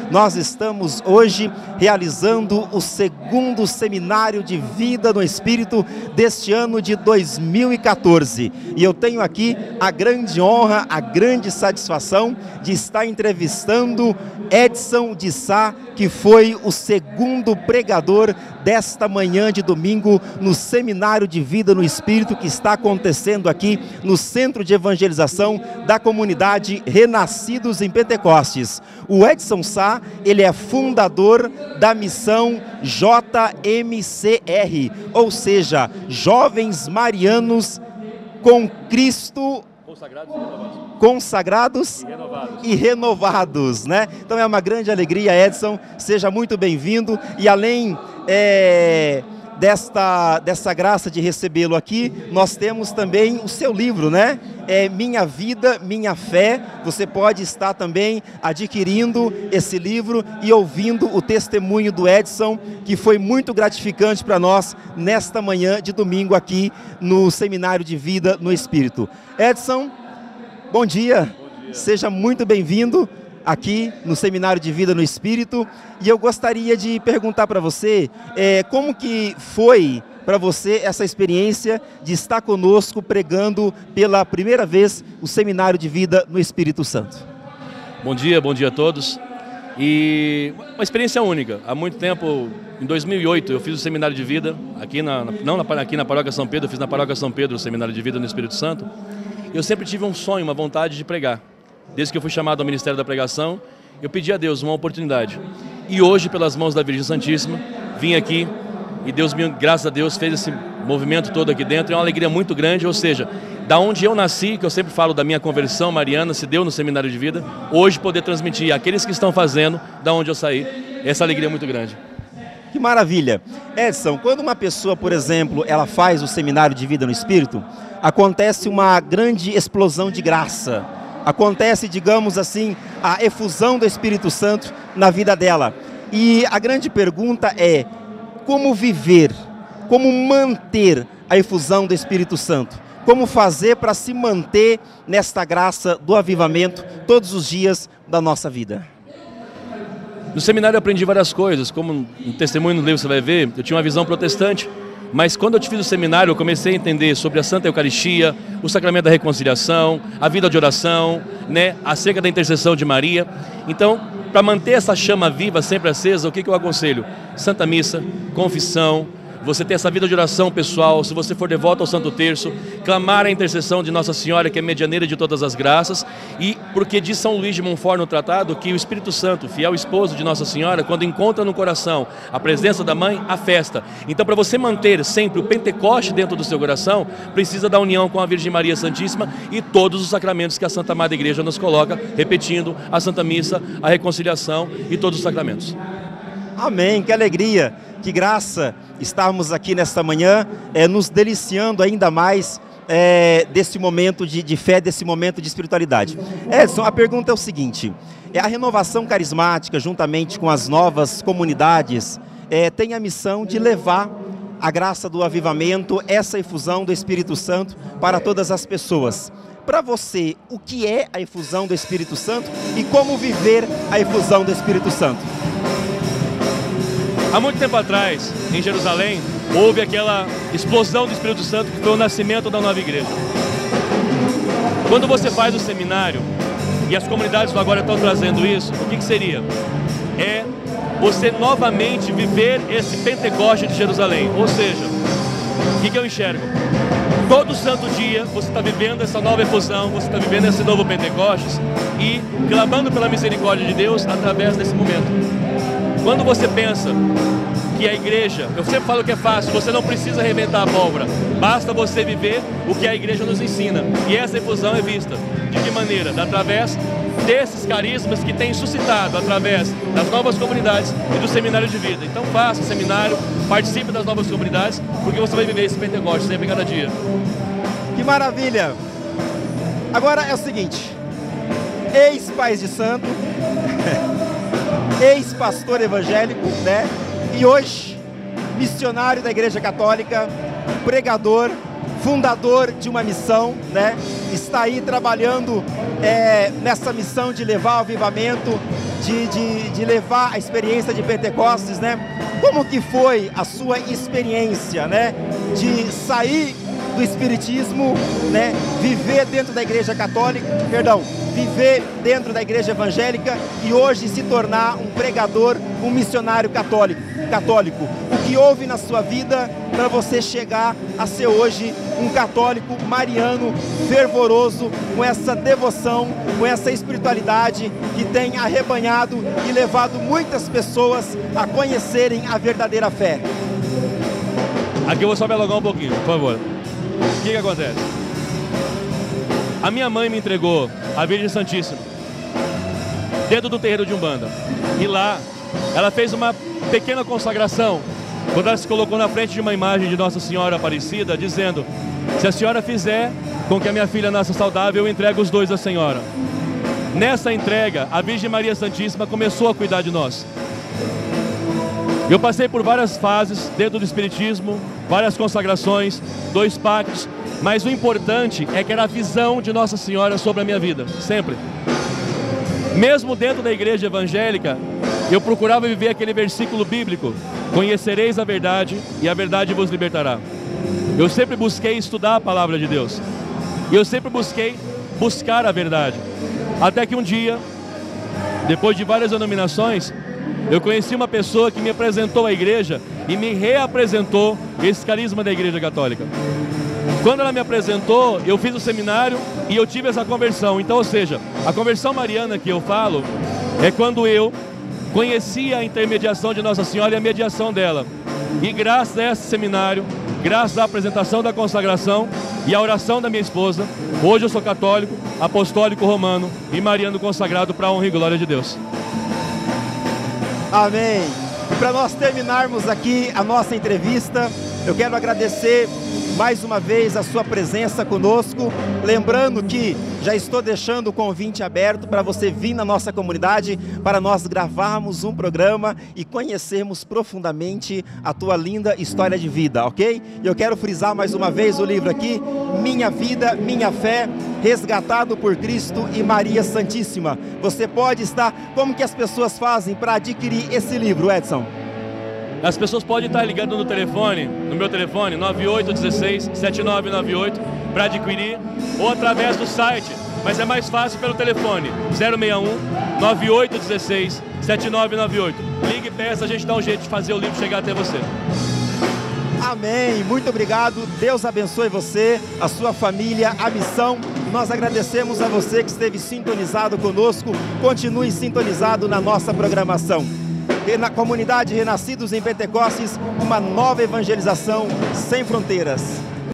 Nós estamos hoje realizando o segundo Seminário de Vida no Espírito deste ano de 2014. E eu tenho aqui a grande honra, a grande satisfação de estar entrevistando Edson de Sá, que foi o segundo pregador desta manhã de domingo no Seminário de Vida no Espírito que está acontecendo aqui no Centro de Evangelização da comunidade Renascidos em Pentecostes. O Edson Sá, ele é fundador da missão JMCR, ou seja, Jovens Marianos com Cristo consagrados e renovados, né? Então é uma grande alegria, Edson, seja muito bem-vindo. E além dessa graça de recebê-lo aqui, nós temos também o seu livro, né? Minha Vida, Minha Fé. Você pode estar também adquirindo esse livro e ouvindo o testemunho do Edson, que foi muito gratificante para nós nesta manhã de domingo aqui no Seminário de Vida no Espírito. Edson, bom dia. Seja muito bem-vindo aqui no Seminário de Vida no Espírito. E eu gostaria de perguntar para você como que foi para você essa experiência de estar conosco pregando pela primeira vez o Seminário de Vida no Espírito Santo. Bom dia a todos. E uma experiência única. Há muito tempo, em 2008, eu fiz o Seminário de Vida, aqui aqui na Paróquia São Pedro, eu fiz na Paróquia São Pedro o Seminário de Vida no Espírito Santo. Eu sempre tive um sonho, uma vontade de pregar. Desde que eu fui chamado ao Ministério da Pregação, eu pedi a Deus uma oportunidade. E hoje, pelas mãos da Virgem Santíssima, vim aqui e Deus, graças a Deus, fez esse movimento todo aqui dentro. É uma alegria muito grande, ou seja, da onde eu nasci, que eu sempre falo da minha conversão mariana, se deu no Seminário de Vida, hoje poder transmitir àqueles que estão fazendo, da onde eu saí, essa alegria é muito grande. Que maravilha! Edson, quando uma pessoa, por exemplo, ela faz o Seminário de Vida no Espírito, acontece uma grande explosão de graça. Acontece, digamos assim, a efusão do Espírito Santo na vida dela. E a grande pergunta é, como viver, como manter a efusão do Espírito Santo? Como fazer para se manter nesta graça do avivamento todos os dias da nossa vida? No seminário eu aprendi várias coisas, como um testemunho no livro você vai ver, eu tinha uma visão protestante. Mas quando eu fiz o seminário, eu comecei a entender sobre a Santa Eucaristia, o sacramento da reconciliação, a vida de oração, né, acerca da intercessão de Maria. Então, para manter essa chama viva, sempre acesa, o que eu aconselho? Santa Missa, confissão, você ter essa vida de oração pessoal, se você for devoto ao Santo Terço, clamar a intercessão de Nossa Senhora, que é medianeira de todas as graças, e porque diz São Luís de Montfort no tratado que o Espírito Santo, fiel esposo de Nossa Senhora, quando encontra no coração a presença da mãe, a festa. Então, para você manter sempre o Pentecoste dentro do seu coração, precisa da união com a Virgem Maria Santíssima e todos os sacramentos que a Santa Amada Igreja nos coloca, repetindo a Santa Missa, a reconciliação e todos os sacramentos. Amém, que alegria, que graça estarmos aqui nesta manhã, nos deliciando ainda mais desse momento de fé, desse momento de espiritualidade. Edson, a pergunta é o seguinte, a renovação carismática, juntamente com as novas comunidades, tem a missão de levar a graça do avivamento, essa efusão do Espírito Santo para todas as pessoas. Para você, o que é a efusão do Espírito Santo e como viver a efusão do Espírito Santo? Há muito tempo atrás, em Jerusalém, houve aquela explosão do Espírito Santo que foi o nascimento da nova igreja. Quando você faz o seminário, e as comunidades agora estão trazendo isso, o que seria? É você novamente viver esse Pentecoste de Jerusalém. Ou seja, o que eu enxergo? Todo santo dia você está vivendo essa nova efusão, você está vivendo esse novo Pentecostes e clamando pela misericórdia de Deus através desse momento. Quando você pensa que a igreja, eu sempre falo que é fácil, você não precisa reinventar a pólvora, basta você viver o que a igreja nos ensina. E essa efusão é vista de que maneira? Através desses carismas que tem suscitado através das novas comunidades e do seminário de vida. Então faça o seminário, participe das novas comunidades, porque você vai viver esse Pentecoste sempre, cada dia. Que maravilha! Agora é o seguinte, ex-pais de santo, ex-pastor evangélico, né? E hoje, missionário da Igreja Católica, pregador, fundador de uma missão, né? Está aí trabalhando nessa missão de levar o avivamento, de levar a experiência de Pentecostes, né? Como que foi a sua experiência, né? De sair do espiritismo, né? Viver dentro da igreja católica, viver dentro da igreja evangélica e hoje se tornar um pregador, um missionário católico. O que houve na sua vida para você chegar a ser hoje um católico mariano, fervoroso, com essa devoção, com essa espiritualidade que tem arrebanhado e levado muitas pessoas a conhecerem a verdadeira fé? Aqui eu vou só me alongar um pouquinho, por favor. O que acontece? A minha mãe me entregou a Virgem Santíssima dentro do terreiro de Umbanda. E lá, ela fez uma pequena consagração, quando ela se colocou na frente de uma imagem de Nossa Senhora Aparecida, dizendo: se a senhora fizer com que a minha filha nasça saudável, eu entrego os dois à senhora. Nessa entrega, a Virgem Maria Santíssima começou a cuidar de nós. Eu passei por várias fases dentro do Espiritismo, várias consagrações, 2 pactos, mas o importante é que era a visão de Nossa Senhora sobre a minha vida, sempre. Mesmo dentro da igreja evangélica, eu procurava viver aquele versículo bíblico: conhecereis a verdade e a verdade vos libertará. Eu sempre busquei estudar a palavra de Deus. E eu sempre busquei buscar a verdade. Até que um dia, depois de várias denominações, eu conheci uma pessoa que me apresentou à igreja e me reapresentou esse carisma da igreja católica. Quando ela me apresentou, eu fiz o seminário e eu tive essa conversão. Então, ou seja, a conversão mariana que eu falo é quando eu conheci a intermediação de Nossa Senhora e a mediação dela. E graças a esse seminário, graças à apresentação da consagração e à oração da minha esposa, hoje eu sou católico, apostólico romano e mariano consagrado para a honra e glória de Deus. Amém. E para nós terminarmos aqui a nossa entrevista, eu quero agradecer mais uma vez a sua presença conosco, lembrando que já estou deixando o convite aberto para você vir na nossa comunidade, para nós gravarmos um programa e conhecermos profundamente a tua linda história de vida, ok? E eu quero frisar mais uma vez o livro aqui, Minha Vida, Minha Fé, resgatado por Cristo e Maria Santíssima. Você pode estar... Como que as pessoas fazem para adquirir esse livro, Edson? As pessoas podem estar ligando no telefone, no meu telefone, 9816-7998, para adquirir, ou através do site, mas é mais fácil pelo telefone, 061-9816-7998. Ligue e peça, a gente dá um jeito de fazer o livro chegar até você. Amém, muito obrigado, Deus abençoe você, a sua família, a missão. Nós agradecemos a você que esteve sintonizado conosco, continue sintonizado na nossa programação. E na comunidade Renascidos em Pentecostes, uma nova evangelização sem fronteiras.